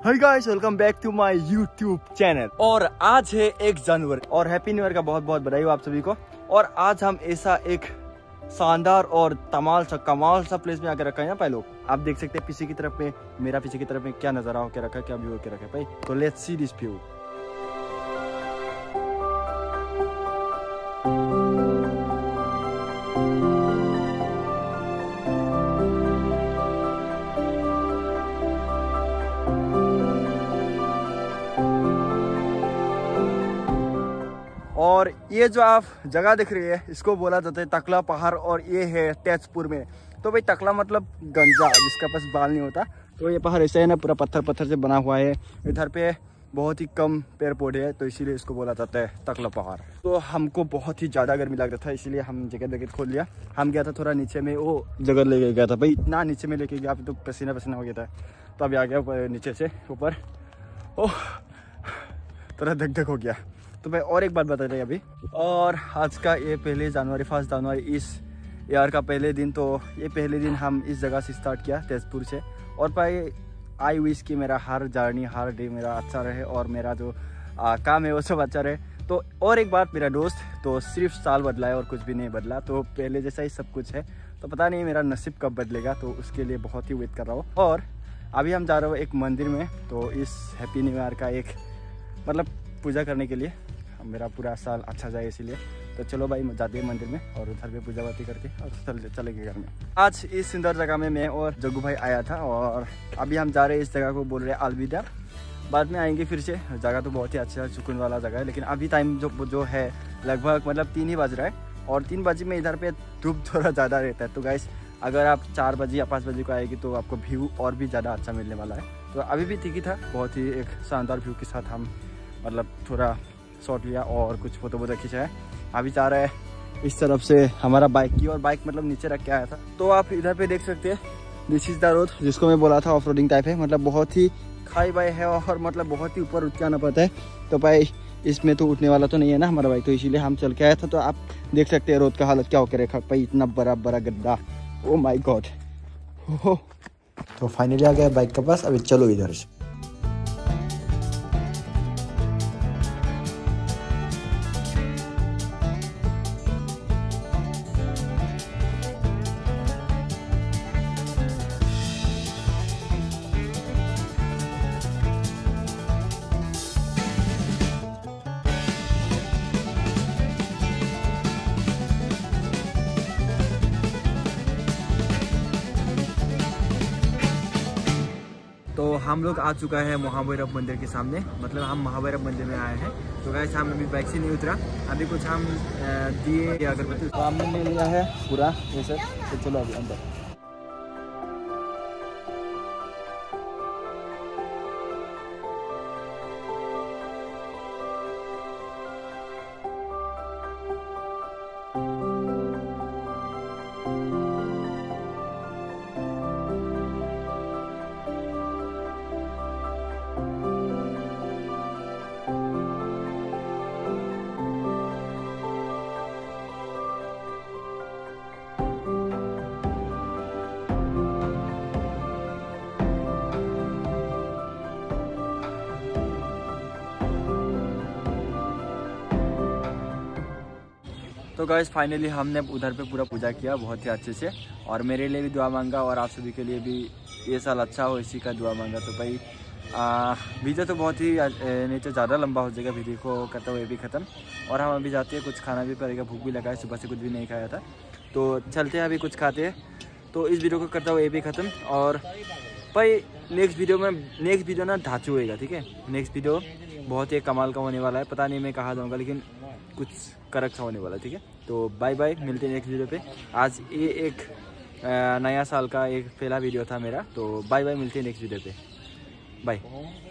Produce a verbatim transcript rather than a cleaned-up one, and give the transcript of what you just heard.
Hi guys, welcome back to my YouTube channel. और आज है एक जनवरी और हैप्पी न्यू ईयर का बहुत बहुत बधाई हो आप सभी को। और आज हम ऐसा एक शानदार और तमाल सा कमाल सा प्लेस में आकर रखा है ना भाई लोग। आप देख सकते हैं पीछे की तरफ में, मेरा पीछे की तरफ में क्या नजारा होकर रखा है, क्या व्यू होकर रखा है भाई। तो लेट्स सी दिस व्यू। और ये जो आप जगह दिख रही है इसको बोला जाता है तकला पहाड़, और ये है तेजपुर में। तो भाई तकला मतलब गंजा, जिसका पास बाल नहीं होता। तो ये पहाड़ ऐसा है ना, पूरा पत्थर पत्थर से बना हुआ है। इधर पे बहुत ही कम पेड़ पौधे हैं, तो इसीलिए इसको बोला जाता है तकला पहाड़। तो हमको बहुत ही ज़्यादा गर्मी लग रहा था, इसीलिए हम जगह जगह खोल लिया। हम गया था थोड़ा नीचे में, वो जगह लेके गया था भाई, इतना नीचे में लेके गया तो पसीना पसीना हो गया था। तो अभी आ गया नीचे से ऊपर, ओह थोड़ा धक धक हो गया। तो भाई और एक बात बता रही अभी, और आज का ये पहले जनवरी फर्स्ट जनवरी इस ईयर का पहले दिन, तो ये पहले दिन हम इस जगह से स्टार्ट किया तेजपुर से। और भाई आई विश कि मेरा हर जर्नी हर डे मेरा अच्छा रहे, और मेरा जो आ, काम है वो सब अच्छा रहे। तो और एक बात, मेरा दोस्त तो सिर्फ साल बदला है और कुछ भी नहीं बदला, तो पहले जैसा ही सब कुछ है। तो पता नहीं मेरा नसीब कब बदलेगा, तो उसके लिए बहुत ही वेट कर रहा हूँ। और अभी हम जा रहे हो एक मंदिर में, तो इस हैप्पी न्यू ईयर का एक मतलब पूजा करने के लिए, मेरा पूरा साल अच्छा जाए इसीलिए। तो चलो भाई जाते हैं मंदिर में, और उधर भी पूजा पाती करके और चल चलेंगे घर में। आज इस सुंदर जगह में मैं और जग्गू भाई आया था, और अभी हम जा रहे हैं इस जगह को बोल रहे हैं अलविदा। बाद में आएंगे फिर से। जगह तो बहुत ही अच्छा सुकून वाला जगह है, लेकिन अभी टाइम जो जो है लगभग मतलब तीन ही बज रहा है, और तीन बजे में इधर पे धूप थोड़ा ज़्यादा रहता है। तो गाइस अगर आप चार बजे या पाँच बजे को आएगी तो आपको व्यू और भी ज़्यादा अच्छा मिलने वाला है। तो अभी भी ठीक ही था, बहुत ही एक शानदार व्यू के साथ हम मतलब थोड़ा शॉट लिया और कुछ फोटो वोटो खींचा है। अभी जा रहा है इस तरफ से हमारा बाइक की, और बाइक मतलब नीचे रख के आया था। तो आप इधर पे देख सकते हैं, दिस इज द रोड जिसको मैं बोला था ऑफ रोडिंग टाइप है, मतलब बहुत ही खाई बाई है, और मतलब बहुत ही ऊपर उठ के आना पड़ता है। तो भाई इसमें तो उठने वाला तो नहीं है ना हमारा बाइक, तो इसीलिए हम चल के आया था। तो आप देख सकते हैं रोड का हालत क्या होकर रखा भाई, इतना बड़ा बड़ा गड्ढा, ओ माई गॉड। तो फाइनली आ गया बाइक के पास, अभी चलो इधर से। तो हम लोग आ चुका है महाभैरव मंदिर के सामने, मतलब हम महाभैरव मंदिर में आए हैं। तो गाइस हम अभी बाइक से नहीं उतरा, अभी कुछ हम दिए अगरबत्ती तो हमने ले लिया है पूरा ये सब। तो चलो अभी अंदर। तो गाइस फाइनली हमने उधर पे पूरा पूजा किया बहुत ही अच्छे से, और मेरे लिए भी दुआ मांगा, और आप सभी के लिए भी ये साल अच्छा हो इसी का दुआ मांगा। तो भाई वीडियो तो बहुत ही नीचे ज़्यादा लंबा हो जाएगा, वीडियो को करता हुए भी ख़त्म। और हम अभी जाते हैं, कुछ खाना भी पड़ेगा, भूख भी लगा है, सुबह से कुछ भी नहीं खाया था। तो चलते हैं अभी कुछ खाते हैं। तो इस वीडियो को करता हुआ ये भी ख़त्म, और भाई नेक्स्ट वीडियो में नेक्स्ट वीडियो ना धाचू होएगा, ठीक है। नेक्स्ट वीडियो बहुत ही कमाल का होने वाला है, पता नहीं मैं कहाँ जाऊँगा, लेकिन कुछ करक सा होने वाला है, ठीक है। तो बाय बाय, मिलते हैं नेक्स्ट वीडियो पे। आज ये एक नया साल का एक पहला वीडियो था मेरा, तो बाय बाय, मिलते हैं नेक्स्ट वीडियो पे, बाय।